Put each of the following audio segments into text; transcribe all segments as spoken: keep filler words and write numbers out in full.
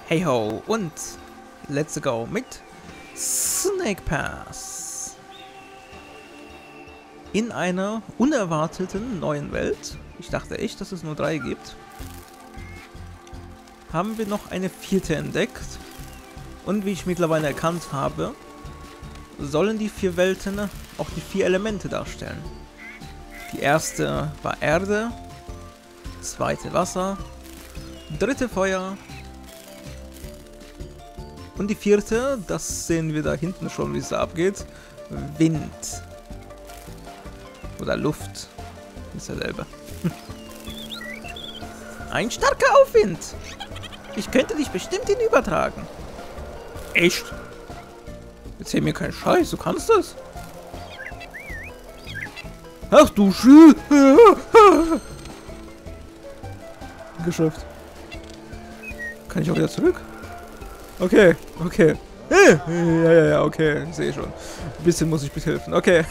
Hey ho und let's go mit Snake Pass. In einer unerwarteten neuen Welt, ich dachte echt, dass es nur drei gibt, haben wir noch eine vierte entdeckt. Und wie ich mittlerweile erkannt habe, sollen die vier Welten auch die vier Elemente darstellen. Die erste war Erde, zweite Wasser, dritte Feuer und die vierte, das sehen wir da hinten schon, wie es da abgeht, Wind. Oder Luft, ist dasselbe. Ein starker Aufwind. Ich könnte dich bestimmt hinübertragen. Echt? Erzähl mir keinen Scheiß, du kannst das? Ach du Schü... Geschafft. Kann ich auch wieder zurück? Okay, okay. Ja, ja, ja, okay, ich sehe schon. Ein bisschen muss ich mithelfen. Okay.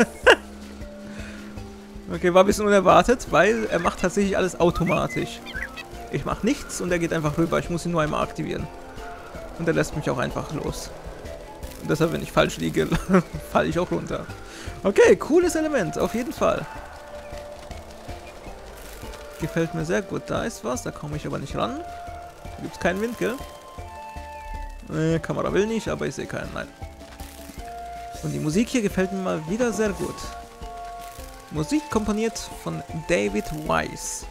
Okay, war ein bisschen unerwartet, weil er macht tatsächlich alles automatisch. Ich mache nichts und er geht einfach rüber. Ich muss ihn nur einmal aktivieren. Und er lässt mich auch einfach los. Und deshalb, wenn ich falsch liege, falle ich auch runter. Okay, cooles Element, auf jeden Fall. Gefällt mir sehr gut. Da ist was, da komme ich aber nicht ran. Da gibt es keinen Wind, gell? Äh, Kamera will nicht, aber ich sehe keinen, nein. Und die Musik hier gefällt mir mal wieder sehr gut. Musik komponiert von David Wise.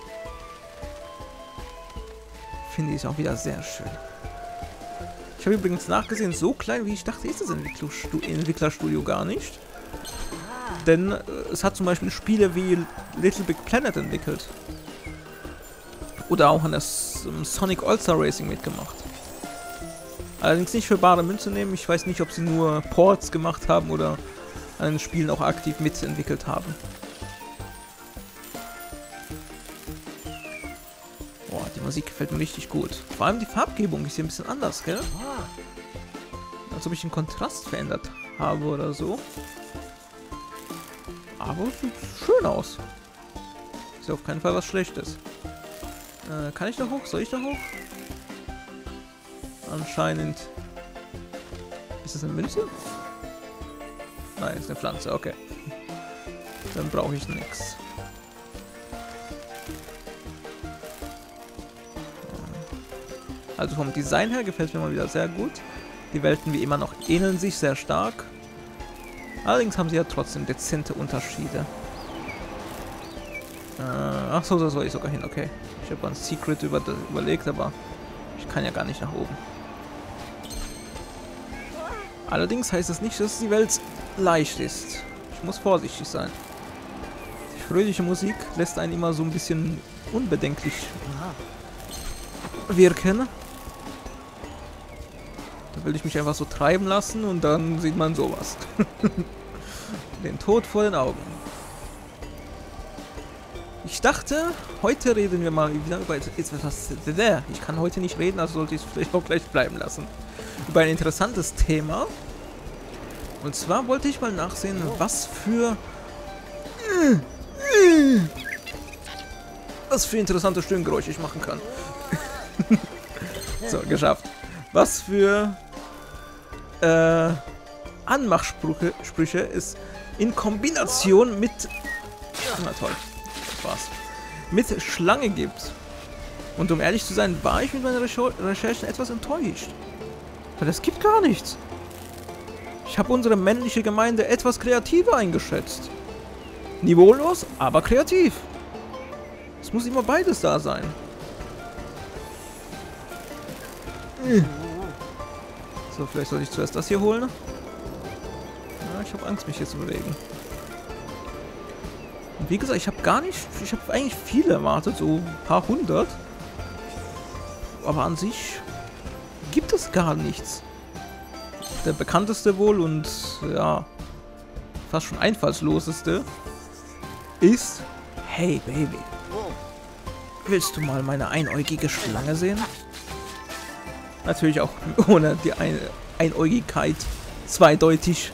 Finde ich auch wieder sehr schön. Ich habe übrigens nachgesehen, so klein wie ich dachte, ist das Entwicklerstudio gar nicht. Denn äh, es hat zum Beispiel Spiele wie Little Big Planet entwickelt. Oder auch an das um, Sonic All-Star Racing mitgemacht. Allerdings nicht für bare Münze nehmen. Ich weiß nicht, ob sie nur Ports gemacht haben oder an den Spielen auch aktiv mitentwickelt haben. Boah, die Musik gefällt mir richtig gut. Vor allem die Farbgebung ist hier ein bisschen anders, gell? Als ob ich den Kontrast verändert habe oder so. Aber es sieht schön aus. Ist ja auf keinen Fall was Schlechtes. Äh, kann ich da hoch? Soll ich da hoch? Anscheinend. Ist das eine Münze? Nein, ist eine Pflanze, okay. Dann brauche ich nichts. Also vom Design her gefällt es mir mal wieder sehr gut. Die Welten wie immer noch ähneln sich sehr stark. Allerdings haben sie ja trotzdem dezente Unterschiede. Äh, ach so, da soll ich sogar hin, okay. Ich habe ein Secret über, überlegt, aber ich kann ja gar nicht nach oben. Allerdings heißt das nicht, dass die Welt leicht ist. Ich muss vorsichtig sein. Die fröhliche Musik lässt einen immer so ein bisschen unbedenklich wirken. Da will ich mich einfach so treiben lassen und dann sieht man sowas. Den Tod vor den Augen. Ich dachte, heute reden wir mal wieder über etwas. Ich kann heute nicht reden, also sollte ich es vielleicht auch gleich bleiben lassen. Über ein interessantes Thema. Und zwar wollte ich mal nachsehen, was für was für interessante Stöhngeräusche ich machen kann. So, geschafft. Was für äh, Anmachsprüche Sprüche es in Kombination mit na toll, das war's, mit Schlange gibt. Und um ehrlich zu sein, war ich mit meinen Recherchen etwas enttäuscht. Weil es gibt gar nichts. Ich habe unsere männliche Gemeinde etwas kreativer eingeschätzt. Niveaulos, aber kreativ. Es muss immer beides da sein. So, vielleicht sollte ich zuerst das hier holen. Ja, ich habe Angst, mich hier zu bewegen. Und wie gesagt, ich habe gar nicht... Ich habe eigentlich viele erwartet, so ein paar hundert. Aber an sich gibt es gar nichts. Der bekannteste wohl und ja, fast schon einfallsloseste ist: Hey Baby, willst du mal meine einäugige Schlange sehen? Natürlich auch ohne die Ein Einäugigkeit zweideutig.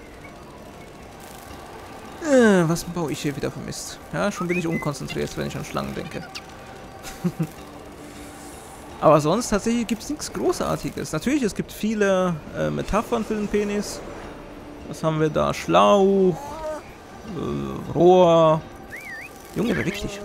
Äh, was baue ich hier wieder für Mist? Ja, schon bin ich unkonzentriert, wenn ich an Schlangen denke. Aber sonst tatsächlich gibt es nichts Großartiges. Natürlich, es gibt viele äh, Metaphern für den Penis. Was haben wir da? Schlauch, äh, Rohr. Junge, beweg dich.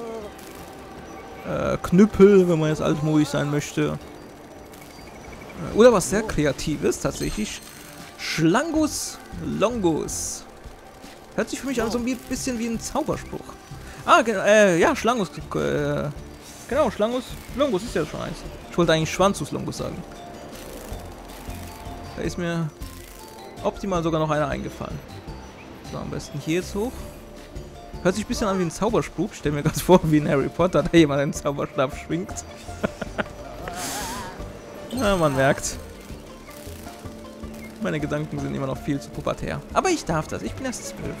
Äh, Knüppel, wenn man jetzt altmodisch sein möchte. Äh, oder was sehr Kreatives, tatsächlich. Schlangus Longus. Hört sich für mich an so ein bisschen wie ein Zauberspruch. Ah, äh, ja, Schlangus. Äh, genau, Schlangus Longus ist ja schon eins. Ich wollte eigentlich Schwanzus Longus sagen. Da ist mir optimal sogar noch einer eingefallen. So, am besten hier jetzt hoch. Hört sich ein bisschen an wie ein Zauberspruch. Ich stell mir gerade vor, wie in Harry Potter, da jemand einen Zauberstab schwingt. Ja, man merkt. Meine Gedanken sind immer noch viel zu pubertär. Aber ich darf das, ich bin erst zwölf.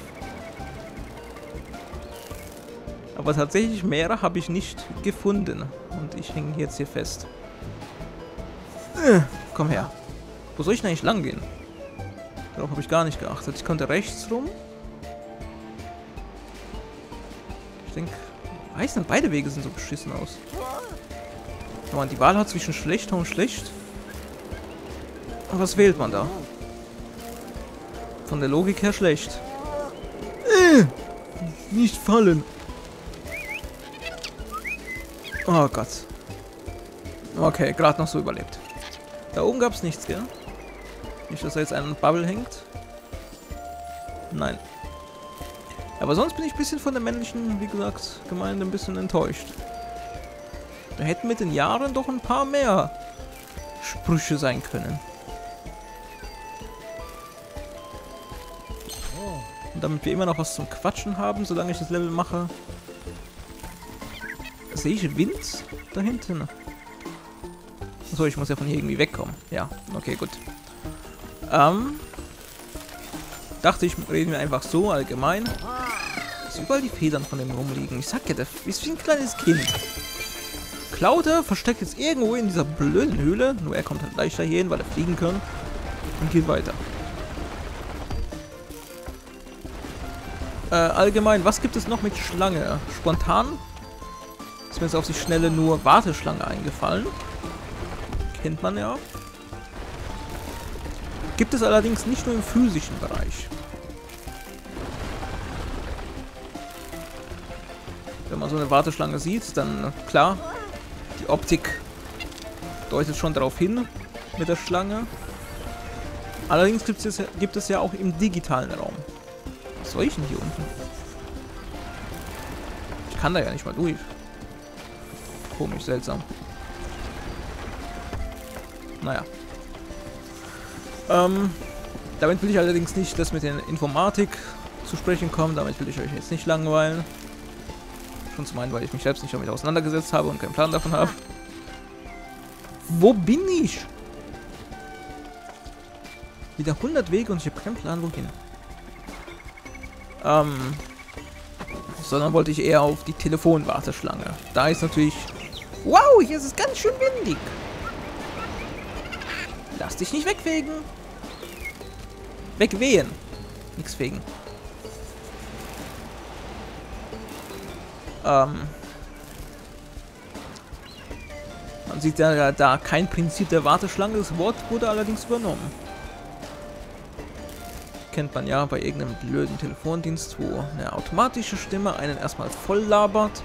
Aber tatsächlich mehrere habe ich nicht gefunden. Und ich hänge jetzt hier fest. Äh, komm her. Wo soll ich denn eigentlich lang gehen? Darauf habe ich gar nicht geachtet. Ich konnte rechts rum. Ich denke, weiß nicht, beide Wege sind so beschissen aus. Wenn man die Wahl hat zwischen schlechter und schlecht. Und was wählt man da? Von der Logik her schlecht. Äh, nicht fallen. Oh Gott. Okay, gerade noch so überlebt. Da oben gab es nichts, gell? Nicht, dass da jetzt ein Bubble hängt. Nein. Aber sonst bin ich ein bisschen von der männlichen, wie gesagt, Gemeinde ein bisschen enttäuscht. Da hätten mit den Jahren doch ein paar mehr Sprüche sein können. Und damit wir immer noch was zum Quatschen haben, solange ich das Level mache. Sehe ich Wind da hinten? Achso, ich muss ja von hier irgendwie wegkommen. Ja, okay, gut. Ähm. Dachte ich, reden wir einfach so allgemein. Dass überall die Federn von dem rumliegen. Ich sag ja, der ist wie ein kleines Kind. Klaude versteckt jetzt irgendwo in dieser blöden Höhle. Nur er kommt halt leichter hier hin, weil er fliegen kann. Und geht weiter. Äh, allgemein, was gibt es noch mit Schlange? Spontan ist mir jetzt auf die Schnelle nur Warteschlange eingefallen. Kennt man ja. Gibt es allerdings nicht nur im physischen Bereich. Wenn man so eine Warteschlange sieht, dann klar, die Optik deutet schon darauf hin mit der Schlange. Allerdings gibt es, gibt es ja auch im digitalen Raum. Was soll ich denn hier unten? Ich kann da ja nicht mal durch. Komisch, seltsam. Naja. Ähm, damit will ich allerdings nicht, dass mit der Informatik zu sprechen kommt. Damit will ich euch jetzt nicht langweilen. Schon zum einen, weil ich mich selbst nicht damit auseinandergesetzt habe und keinen Plan davon habe. Wo bin ich? Wieder hundert Wege und ich habe keinen Plan, wohin. Ähm, sondern wollte ich eher auf die Telefonwarteschlange. Da ist natürlich... Wow, hier ist es ganz schön windig. Lass dich nicht wegwegen. Wegwehen. Nix wegen. Ähm. Man sieht ja da kein Prinzip der Warteschlange. Das Wort wurde allerdings übernommen. Kennt man ja bei irgendeinem blöden Telefondienst, wo eine automatische Stimme einen erstmal voll labert.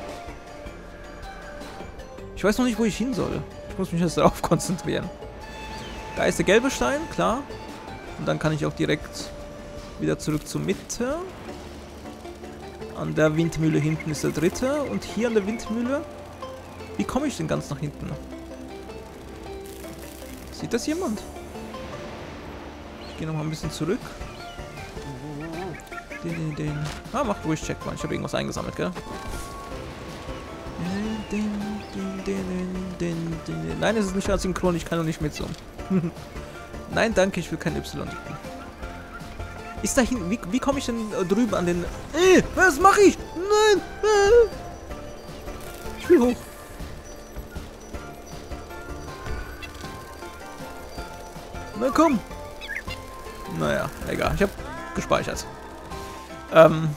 Ich weiß noch nicht, wo ich hin soll. Ich muss mich jetzt darauf konzentrieren. Da ist der gelbe Stein, klar. Und dann kann ich auch direkt wieder zurück zur Mitte. An der Windmühle hinten ist der dritte. Und hier an der Windmühle... Wie komme ich denn ganz nach hinten? Sieht das jemand? Ich gehe nochmal ein bisschen zurück. Den, den, den. Ah, macht ruhig Checkpoint. Ich habe irgendwas eingesammelt, gell? Nein, es ist nicht asynchron. Ich kann noch nicht mitzoomen. Nein, danke, ich will kein Y drücken. Ist da hinten... Wie, wie komme ich denn äh, drüben an den... Äh, was mache ich? Nein! Äh. Ich will hoch. Na komm! Naja, egal. Ich habe gespeichert. Ähm...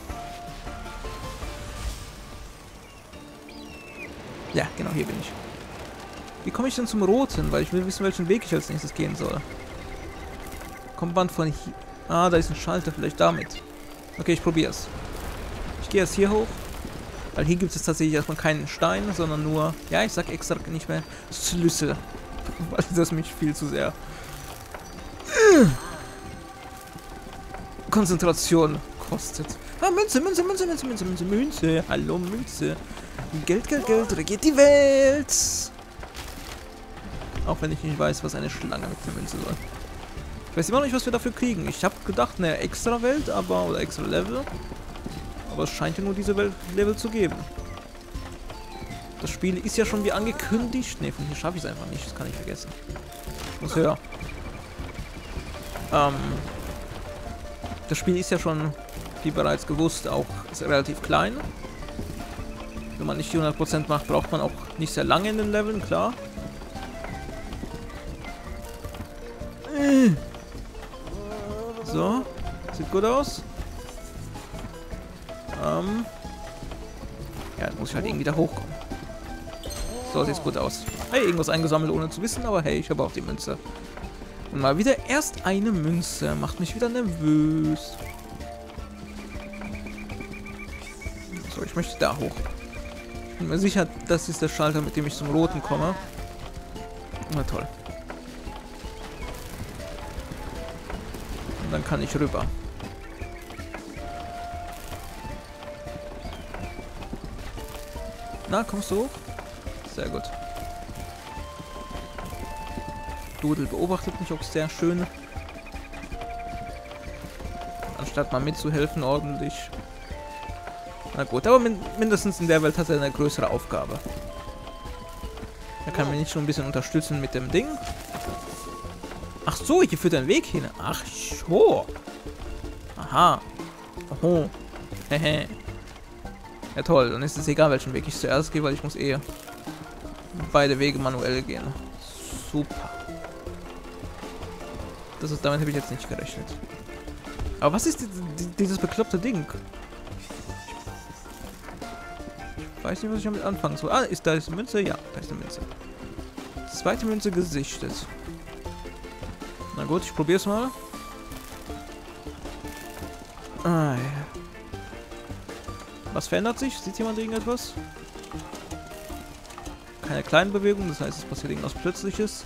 Ja, genau, hier bin ich. Wie komme ich denn zum Roten? Weil ich will wissen, welchen Weg ich als nächstes gehen soll. Kommt man von hier... Ah, da ist ein Schalter, vielleicht damit. Okay, ich probiere es. Ich gehe jetzt hier hoch. Weil hier gibt es tatsächlich erstmal keinen Stein, sondern nur... Ja, ich sag extra nicht mehr Schlüssel. Weil das mich viel zu sehr... Konzentration kostet. Ah, Münze, Münze, Münze, Münze, Münze, Münze, Münze. Hallo, Münze. Geld, Geld, Geld, regiert die Welt. Auch wenn ich nicht weiß, was eine Schlange mit der Münze soll. Ich weiß immer noch nicht, was wir dafür kriegen. Ich habe gedacht, eine extra Welt, aber... Oder extra Level. Aber es scheint ja nur diese Welt Level zu geben. Das Spiel ist ja schon wie angekündigt. Ne, von hier schaffe ich es einfach nicht. Das kann ich vergessen. Ich muss höher. Ähm... Das Spiel ist ja schon, wie bereits gewusst, auch ist relativ klein. Wenn man nicht die hundert Prozent macht, braucht man auch nicht sehr lange in den Leveln, klar. So, sieht gut aus. Ähm ja, jetzt muss ich halt irgendwie da hochkommen. So, sieht gut aus. Hey, irgendwas eingesammelt, ohne zu wissen, aber hey, ich habe auch die Münze. Und mal wieder erst eine Münze. Macht mich wieder nervös. So, ich möchte da hoch. Ich bin mir sicher, das ist der Schalter, mit dem ich zum Roten komme. Na toll. Und dann kann ich rüber. Na, kommst du hoch? Sehr gut. Dudel beobachtet mich auch sehr schön. Anstatt mal mitzuhelfen ordentlich. Na gut, aber min mindestens in der Welt hat er eine größere Aufgabe. Er kann mich nicht schon ein bisschen unterstützen mit dem Ding. Ach so, hier führt ein Weg hin. Ach so. Aha. Oho. Hehe. Ja toll, dann ist es egal, welchen Weg ich zuerst gehe, weil ich muss eh beide Wege manuell gehen. Super. Das ist, damit habe ich jetzt nicht gerechnet. Aber was ist die, die, dieses bekloppte Ding? Ich weiß nicht, was ich damit anfangen soll. Ah, ist da ist eine Münze? Ja, da ist eine Münze. Zweite Münze gesichtet. Na gut, ich probiere es mal. Ah, ja. Was verändert sich? Sieht jemand irgendetwas? Keine kleinen Bewegungen, das heißt, es passiert irgendwas Plötzliches.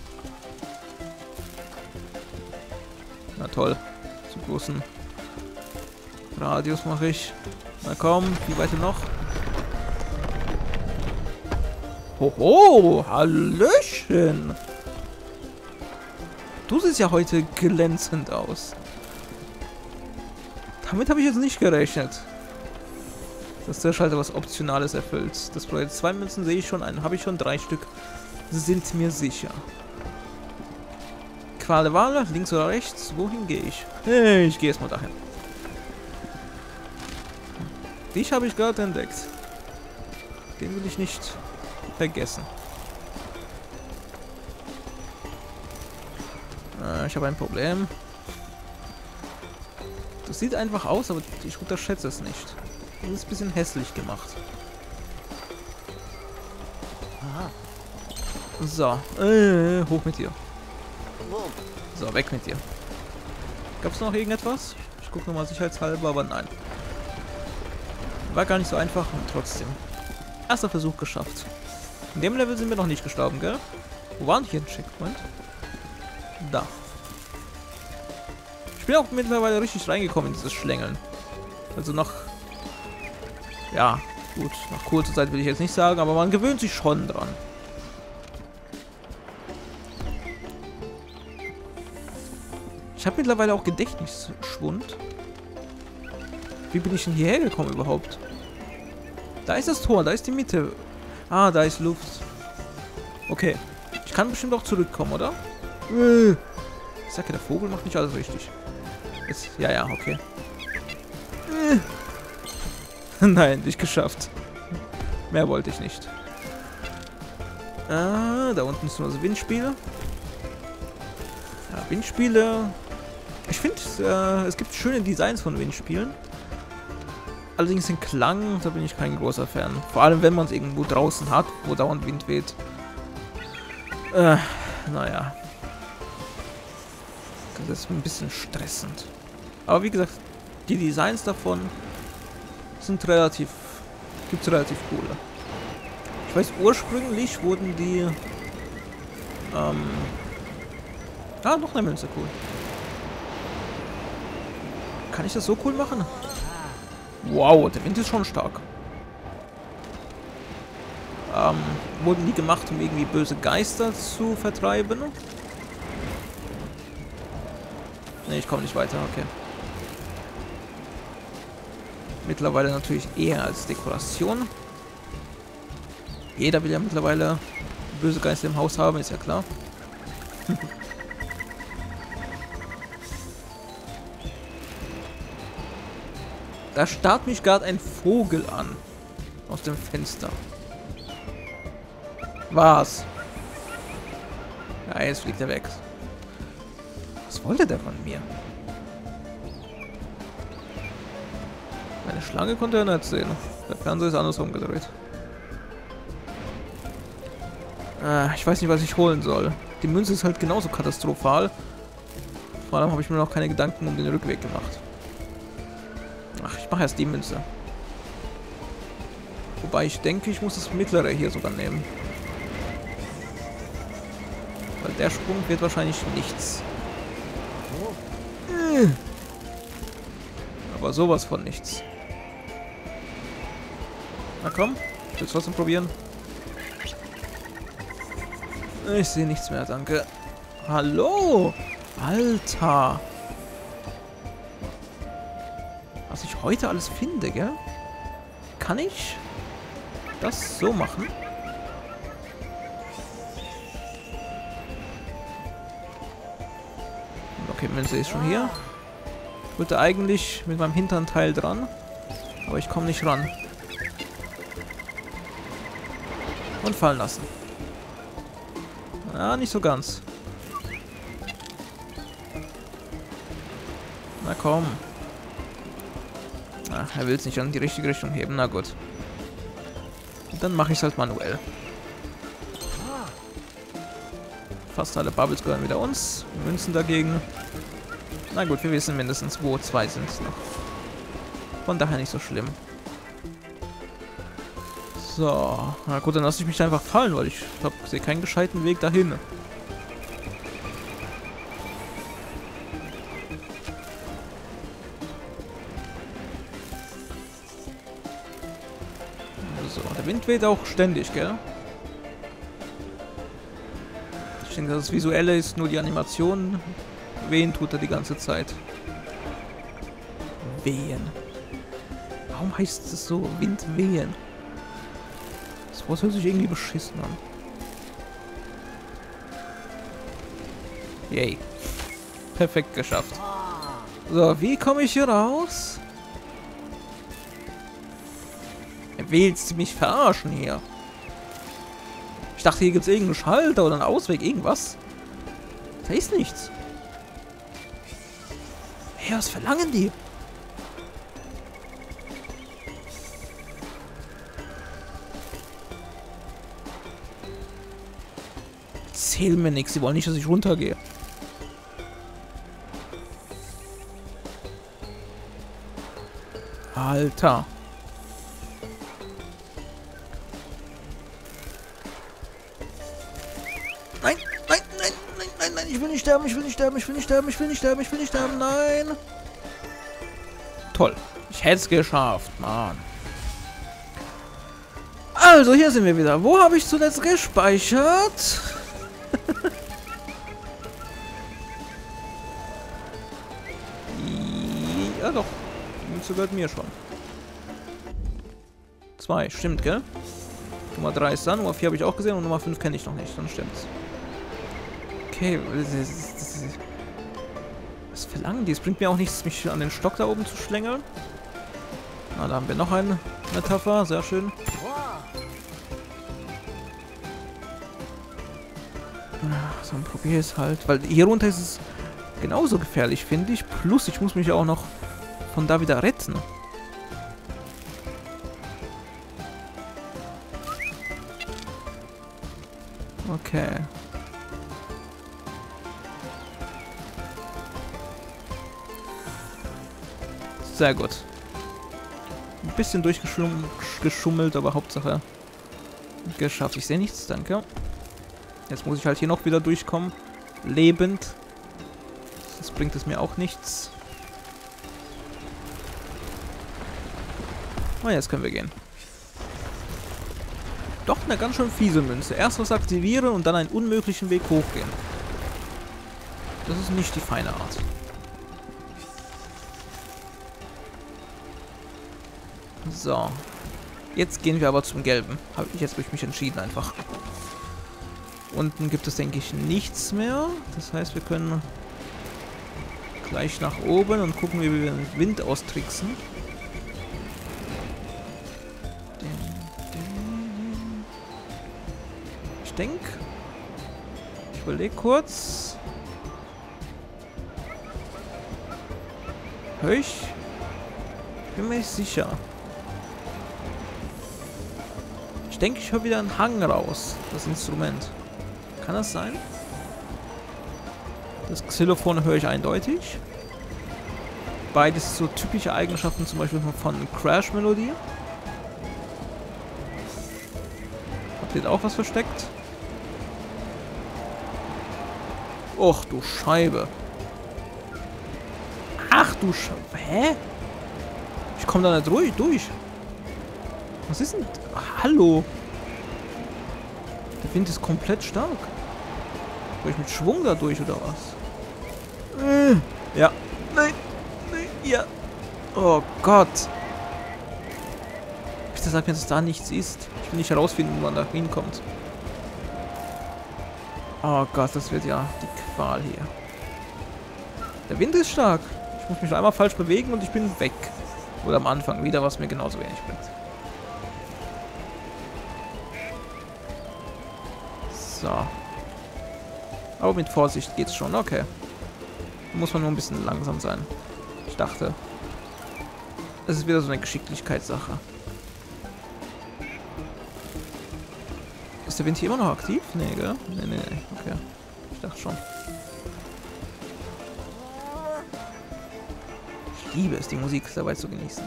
Na toll. Zum großen Radius mache ich. Na komm, wie weit denn noch? Hoho, Hallöchen! Du siehst ja heute glänzend aus. Damit habe ich jetzt nicht gerechnet. Dass der Schalter was Optionales erfüllt. Das Projekt zwei Münzen sehe ich schon, einen habe ich schon, drei Stück sind mir sicher. Qual der Wahl, links oder rechts, wohin gehe ich? Hey, ich gehe erstmal dahin. Dich habe ich gerade entdeckt. Den will ich nicht vergessen. Äh, ich habe ein Problem. Das sieht einfach aus, aber ich unterschätze es nicht. Das ist ein bisschen hässlich gemacht. Aha. So, äh, hoch mit dir. So, weg mit dir. Gab es noch irgendetwas? Ich gucke nochmal sicherheitshalber, aber nein. War gar nicht so einfach und trotzdem. Erster Versuch geschafft. In dem Level sind wir noch nicht gestorben, gell? Wo war denn hier ein Checkpoint? Da. Ich bin auch mittlerweile richtig reingekommen in dieses Schlängeln. Also noch... Ja, gut. Nach kurzer Zeit will ich jetzt nicht sagen, aber man gewöhnt sich schon dran. Ich habe mittlerweile auch Gedächtnisschwund. Wie bin ich denn hierher gekommen überhaupt? Da ist das Tor, da ist die Mitte. Ah, da ist Luft. Okay. Ich kann bestimmt auch zurückkommen, oder? Ich sag ja, der Vogel macht nicht alles richtig. Jetzt, ja, ja, okay. Nein, nicht geschafft. Mehr wollte ich nicht. Ah, da unten ist nur das Windspiel. Ja, Windspiele. Ich finde, äh, es gibt schöne Designs von Windspielen. Allerdings den Klang, da bin ich kein großer Fan. Vor allem, wenn man es irgendwo draußen hat, wo dauernd Wind weht. Äh, naja. Das ist ein bisschen stressend. Aber wie gesagt, die Designs davon sind relativ, gibt's relativ coole. Ich weiß, ursprünglich wurden die, ähm, ah, noch eine Münze, cool. Kann ich das so cool machen? Wow, der Wind ist schon stark. Ähm, wurden die gemacht, um irgendwie böse Geister zu vertreiben? Ne, ich komme nicht weiter, okay. Mittlerweile natürlich eher als Dekoration. Jeder will ja mittlerweile böse Geister im Haus haben, ist ja klar. Da starrt mich gerade ein Vogel an. Aus dem Fenster. Was? Ja, jetzt fliegt er weg. Was wollte der von mir? Meine Schlange konnte er nicht sehen. Der Fernseher ist andersrum gedreht. Äh, ich weiß nicht, was ich holen soll. Die Münze ist halt genauso katastrophal. Vor allem habe ich mir noch keine Gedanken um den Rückweg gemacht. Ach, ich mache erst die Münze. Wobei ich denke, ich muss das mittlere hier sogar nehmen. Weil der Sprung wird wahrscheinlich nichts. Aber sowas von nichts. Na komm, ich will trotzdem probieren. Ich sehe nichts mehr, danke. Hallo! Alter! Was ich heute alles finde, gell? Kann ich das so machen? Okay, Münze ist schon hier. Ich wollte eigentlich mit meinem hinteren Teil dran, aber ich komme nicht ran. Und fallen lassen. Ah, nicht so ganz. Na komm. Ach, er will es nicht in die richtige Richtung heben. Na gut. Dann mache ich es halt manuell. Fast alle Bubbles gehören wieder uns. Münzen dagegen. Na gut, wir wissen mindestens, wo zwei sind noch. Von daher nicht so schlimm. So. Na gut, dann lasse ich mich einfach fallen, weil ich glaube, ich sehe keinen gescheiten Weg dahin. So, der Wind weht auch ständig, gell? Ich denke, das Visuelle ist nur die Animation. Wehen tut er die ganze Zeit. Wehen. Warum heißt es so? Wind wehen. Das Wort hört sich irgendwie beschissen an. Yay. Perfekt geschafft. So, wie komme ich hier raus? Willst du mich verarschen hier? Ich dachte, hier gibt es irgendeinen Schalter oder einen Ausweg, irgendwas. Da ist nichts. Hey, was verlangen die? Erzähl mir nichts, sie wollen nicht, dass ich runtergehe. Alter. Nein, nein, nein, nein, nein, nein, ich will nicht sterben, ich will nicht sterben, ich will nicht sterben, ich will nicht sterben, ich will nicht sterben, nein. Toll, ich hätte es geschafft, Mann. Also, hier sind wir wieder. Wo habe ich zuletzt gespeichert? Ja doch, die Münze gehört mir schon. Zwei, stimmt, gell? Nummer drei ist da, Nummer vier habe ich auch gesehen und Nummer fünf kenne ich noch nicht, dann stimmt's. Okay, was verlangen die? Es bringt mir auch nichts, mich an den Stock da oben zu schlängeln. Na, da haben wir noch eine Metapher, sehr schön. So, dann probiere es halt, weil hier runter ist es genauso gefährlich, finde ich. Plus, ich muss mich ja auch noch von da wieder retten. Okay. Sehr gut. Ein bisschen durchgeschummelt, aber Hauptsache geschafft. Ich sehe nichts, danke. Jetzt muss ich halt hier noch wieder durchkommen. Lebend. Das bringt es mir auch nichts. Oh, jetzt können wir gehen. Doch eine ganz schön fiese Münze. Erst was aktivieren und dann einen unmöglichen Weg hochgehen. Das ist nicht die feine Art. So. Jetzt gehen wir aber zum Gelben. Habe ich jetzt durch mich entschieden einfach. Unten gibt es, denke ich, nichts mehr. Das heißt, wir können gleich nach oben und gucken, wie wir den Wind austricksen. Ich denke... Ich überlege kurz... Hör ich? Ich bin mir nicht sicher. Ich denke, ich höre wieder einen Hang raus. Das Instrument. Kann das sein? Das Xylophon höre ich eindeutig. Beides so typische Eigenschaften, zum Beispiel von Crash-Melodie. Habt ihr da auch was versteckt? Och, du Scheibe. Ach du Scheibe. Hä? Ich komme da nicht ruhig durch. Was ist denn? Hallo. Der Wind ist komplett stark. Soll ich mit Schwung da durch oder was? Äh, ja. Nein. Nein. Ja. Oh Gott. Bitte sag mir, dass da nichts ist. Ich will nicht herausfinden, wo man da hinkommt. Oh Gott, das wird ja die Qual hier. Der Wind ist stark. Ich muss mich einmal falsch bewegen und ich bin weg. Oder am Anfang wieder, was mir genauso wenig bringt. So. Aber mit Vorsicht geht's schon, okay. Da muss man nur ein bisschen langsam sein. Ich dachte. Es ist wieder so eine Geschicklichkeitssache. Ist der Wind hier immer noch aktiv? Nee, gell? Nee, nee, nee. Okay. Ich dachte schon. Ich liebe es, die Musik dabei zu genießen.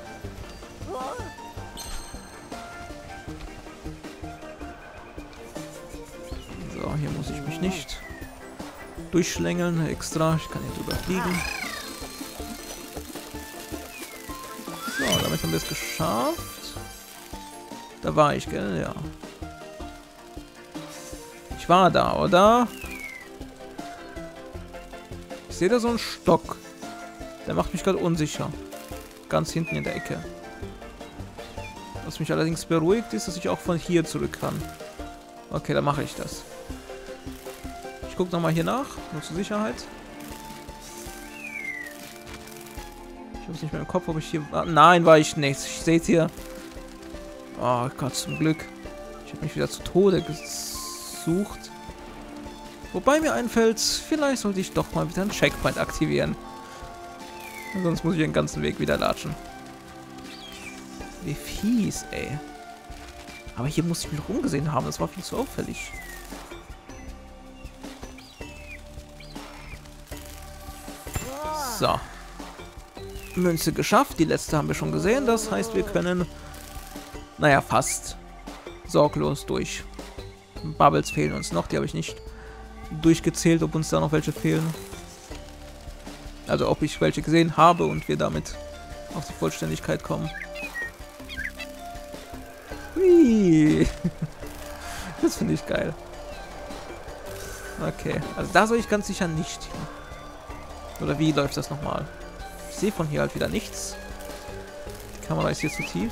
So, hier muss ich mich nicht durchschlängeln extra. Ich kann hier drüber fliegen. So, damit haben wir es geschafft. Da war ich, gell? Ja. Ich war da, oder? Ich sehe da so einen Stock. Der macht mich gerade unsicher. Ganz hinten in der Ecke. Was mich allerdings beruhigt, ist, dass ich auch von hier zurück kann. Okay, dann mache ich das. Ich gucke nochmal hier nach, nur zur Sicherheit. Ich habe es nicht mehr im Kopf, ob ich hier war. Nein, war ich nicht. Ich sehe es hier. Oh Gott, zum Glück. Ich habe mich wieder zu Tode gesucht. Wobei mir einfällt, vielleicht sollte ich doch mal wieder einen Checkpoint aktivieren. Sonst muss ich den ganzen Weg wieder latschen. Wie fies, ey. Aber hier muss ich mich noch umgesehen haben. Das war viel zu auffällig. So. Münze geschafft. Die letzte haben wir schon gesehen. Das heißt, wir können, naja, fast sorglos durch. Bubbles fehlen uns noch. Die habe ich nicht durchgezählt, ob uns da noch welche fehlen. Also ob ich welche gesehen habe und wir damit auf die Vollständigkeit kommen. Hui. Das finde ich geil. Okay, also da soll ich ganz sicher nicht hin. Oder wie läuft das nochmal? Ich sehe von hier halt wieder nichts. Die Kamera ist hier zu tief.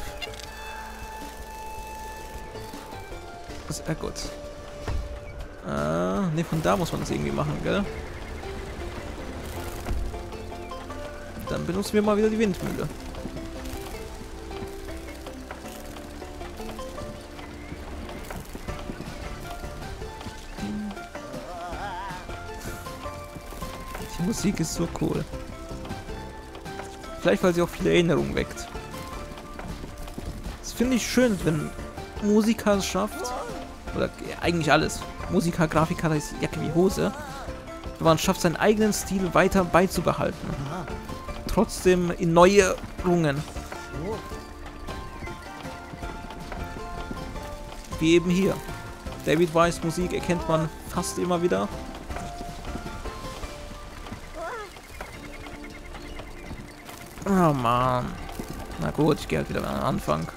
Das ist ja gut. Äh, ne, von da muss man das irgendwie machen, gell? Dann benutzen wir mal wieder die Windmühle. Die Musik ist so cool. Vielleicht, weil sie auch viele Erinnerungen weckt. Das finde ich schön, wenn Musiker es schafft. Oder ja, eigentlich alles. Musiker, Grafiker, das ist Jacke wie Hose. Wenn man es schafft, seinen eigenen Stil weiter beizubehalten. trotzdem Erneuerungen. Wie eben hier. David Wise Musik erkennt man fast immer wieder. Oh Mann. Na gut, ich gehe halt wieder an den Anfang.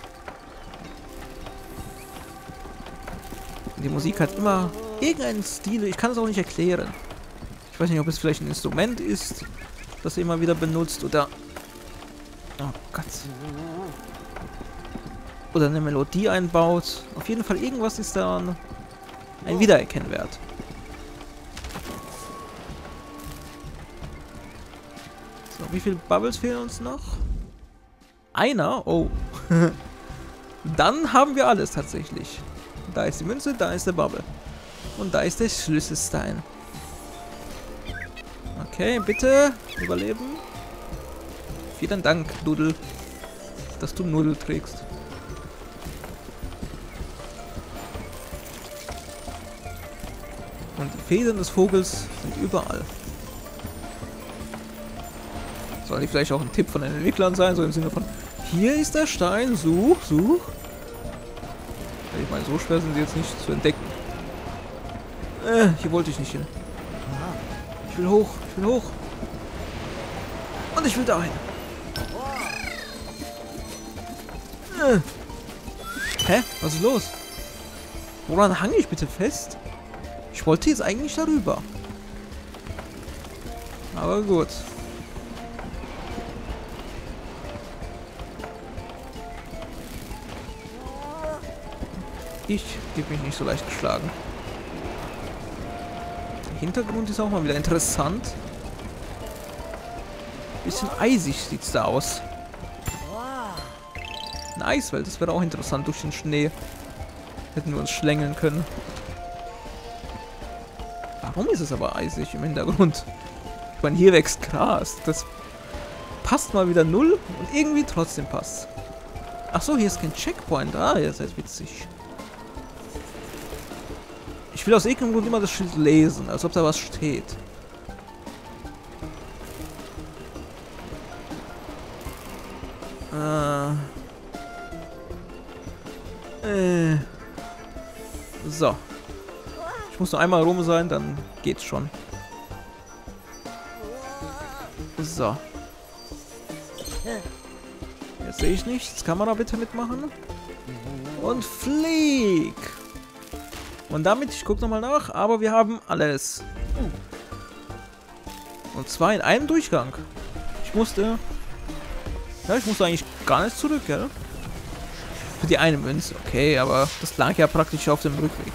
Die Musik hat immer irgendeinen Stil, ich kann es auch nicht erklären. Ich weiß nicht, ob es vielleicht ein Instrument ist, das er immer wieder benutzt, oder... Oh Gott. Oder eine Melodie einbaut. Auf jeden Fall irgendwas ist da ein Wiedererkennwert. So, wie viele Bubbles fehlen uns noch? Einer? Oh. Dann haben wir alles tatsächlich. Da ist die Münze, da ist der Bubble. Und da ist der Schlüsselstein. Okay, bitte überleben. Vielen Dank, Dudel, dass du Nudel trägst. Und die Federn des Vogels sind überall. Soll die vielleicht auch ein Tipp von den Entwicklern sein, so im Sinne von: Hier ist der Stein, such, such. Ich meine, so schwer sind sie jetzt nicht zu entdecken. Äh, hier wollte ich nicht hin. Ich will hoch, ich will hoch. Und ich will dahin. Äh. Hä? Was ist los? Woran hang ich bitte fest? Ich wollte jetzt eigentlich darüber. Aber gut. Ich gebe mich nicht so leicht geschlagen. Der Hintergrund ist auch mal wieder interessant. Bisschen eisig sieht es da aus. Eine Eiswelt, das wäre auch interessant durch den Schnee. Hätten wir uns schlängeln können. Warum ist es aber eisig im Hintergrund? Ich meine, hier wächst Gras. Das passt mal wieder null und irgendwie trotzdem passt. Ach so, hier ist kein Checkpoint. Ah, ja, das ist witzig. Ich will aus irgendeinem Grund immer das Schild lesen, als ob da was steht. Äh. Äh. So. Ich muss nur einmal rum sein, dann geht's schon. So. Jetzt sehe ich nichts. Kamera bitte mitmachen. Und flieg! Und damit, ich gucke nochmal nach, aber wir haben alles. Und zwar in einem Durchgang. Ich musste... Ja, ich musste eigentlich gar nicht zurück, gell? Für die eine Münze, okay, aber das lag ja praktisch auf dem Rückweg.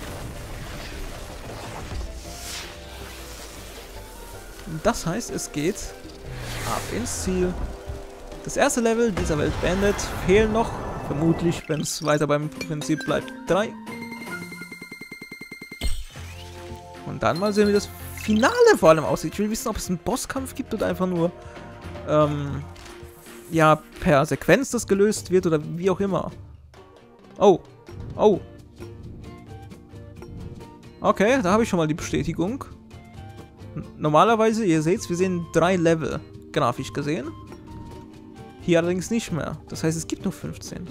Und das heißt, es geht ab ins Ziel. Das erste Level dieser Welt beendet. Fehlen noch, vermutlich, wenn es weiter beim Prinzip bleibt, drei. Und dann mal sehen, wie das Finale vor allem aussieht. Ich will wissen, ob es einen Bosskampf gibt oder einfach nur ähm, ja, per Sequenz das gelöst wird oder wie auch immer. Oh. Oh. Okay, da habe ich schon mal die Bestätigung. N- Normalerweise, ihr seht, wir sehen drei Level, grafisch gesehen. Hier allerdings nicht mehr. Das heißt, es gibt nur fünfzehn.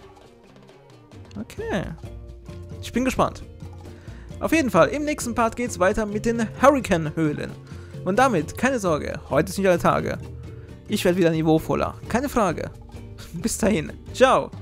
Okay. Ich bin gespannt. Auf jeden Fall, im nächsten Part geht es weiter mit den Hurricane-Höhlen. Und damit, keine Sorge, heute ist nicht alle Tage. Ich werde wieder niveauvoller, keine Frage. Bis dahin, ciao!